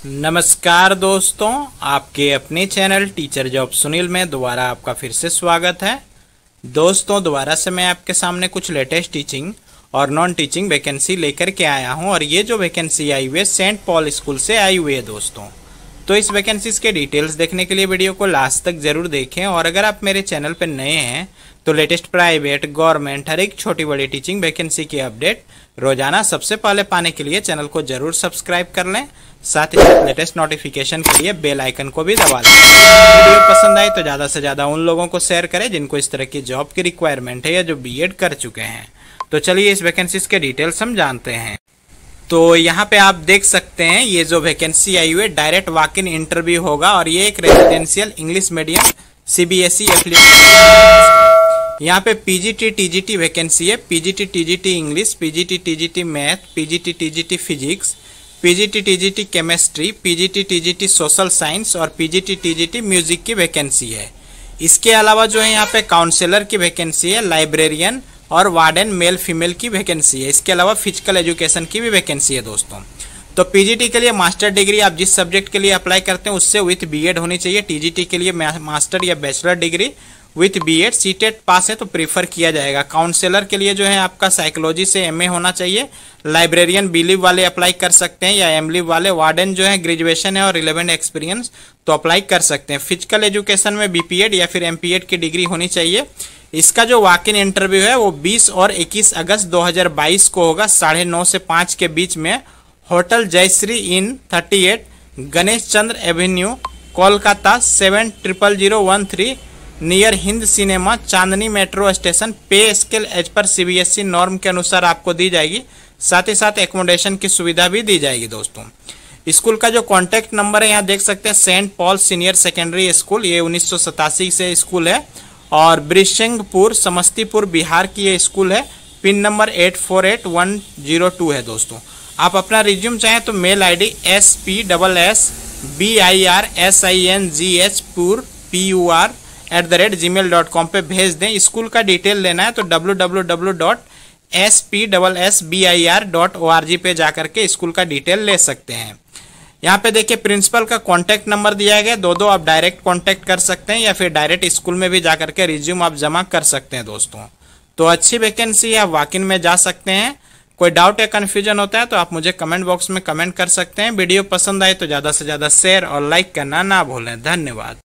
नमस्कार दोस्तों, आपके अपने चैनल टीचर जॉब सुनील में दोबारा आपका फिर से स्वागत है। दोस्तों, दोबारा से मैं आपके सामने कुछ लेटेस्ट टीचिंग और नॉन टीचिंग वैकेंसी लेकर के आया हूं और ये जो वैकेंसी आई हुई है सेंट पॉल स्कूल से आई हुई है दोस्तों। तो इस वैकेंसीज के डिटेल्स देखने के लिए वीडियो को लास्ट तक जरूर देखें। और अगर आप मेरे चैनल पर नए हैं तो लेटेस्ट प्राइवेट, गवर्नमेंट, हर एक छोटी बड़ी टीचिंग वैकेंसी की अपडेट रोजाना सबसे पहले पाने के लिए चैनल को जरूर सब्सक्राइब कर लें। साथ ही साथ लेटेस्ट नोटिफिकेशन के लिए बेल आइकन को भी दबा लें। वीडियो पसंद आए तो ज़्यादा से ज़्यादा उन लोगों को शेयर करें जिनको इस तरह की जॉब की रिक्वायरमेंट है या जो बीएड कर चुके हैं। तो चलिए इस वैकेंसीज के डिटेल्स हम जानते हैं। तो यहाँ पे आप देख सकते हैं ये जो वैकेंसी आई हुई है डायरेक्ट वॉक इन इंटरव्यू होगा और ये एक residential English medium CBSE affiliated. यहाँ पे पीजीटी टीजीटी वैकेंसी है। PGT TGT English, PGT TGT math, PGT TGT physics, PGT TGT chemistry, PGT TGT social science और पीजीटी टीजीटी म्यूजिक की vacancy है। इसके अलावा जो है यहाँ पे काउंसलर की वैकेंसी है, लाइब्रेरियन और वार्डन मेल फीमेल की वैकेंसी है। इसके अलावा फिजिकल एजुकेशन की भी वैकेंसी है दोस्तों। तो पीजीटी के लिए मास्टर डिग्री आप जिस सब्जेक्ट के लिए अप्लाई करते हैं उससे विथ बीएड होनी चाहिए। टीजीटी के लिए मास्टर या bachelor degree with BEd, CTET pass है तो प्रीफर किया जाएगा। काउंसलर के लिए जो है आपका साइकोलॉजी से एमए होना चाहिए। लाइब्रेरियन बीलिव वाले अप्लाई कर सकते हैं या एमलिव वाले। वार्डन जो है ग्रेजुएशन है और रिलेवेंट एक्सपीरियंस तो अप्लाई कर सकते हैं। फिजिकल एजुकेशन में बीपीएड या फिर एमपीएड की डिग्री होनी चाहिए। इसका जो वॉक इन इंटरव्यू है वो 20 और 21 अगस्त 2022 को होगा 9:30 से 5 के बीच में hotel Jayshree inn 38 Ganesh Chandra avenue, Kolkata 700013 near Hind cinema, Chandni metro station. Pay scale as पर सीबीएसई नॉर्म के अनुसार आपको दी जाएगी। साथ ही साथ एकोमोडेशन की सुविधा भी दी जाएगी दोस्तों। स्कूल का जो कॉन्टैक्ट नंबर है यहाँ देख सकते हैं, Saint Paul senior secondary school, ये 1987 से स्कूल है और ब्रिशंगपुर समस्तीपुर बिहार की ये स्कूल है। पिन नंबर 848102 है दोस्तों। आप अपना रिज्यूम चाहें तो मेल आईडी spsssbirngh@gmail.com पे भेज दें। स्कूल का डिटेल लेना है तो www.spssbir.org पे जाकर के स्कूल का डिटेल ले सकते हैं। यहाँ पे देखिए प्रिंसिपल का कॉन्टैक्ट नंबर दिया गया। दो आप डायरेक्ट कॉन्टैक्ट कर सकते हैं या फिर डायरेक्ट स्कूल में भी जाकर के रिज्यूम आप जमा कर सकते हैं दोस्तों। तो अच्छी वैकेंसी है, आप वॉक इन में जा सकते हैं। कोई डाउट या कन्फ्यूजन होता है तो आप मुझे कमेंट बॉक्स में कमेंट कर सकते हैं। वीडियो पसंद आए तो ज़्यादा से ज़्यादा शेयर और लाइक करना ना भूलें। धन्यवाद।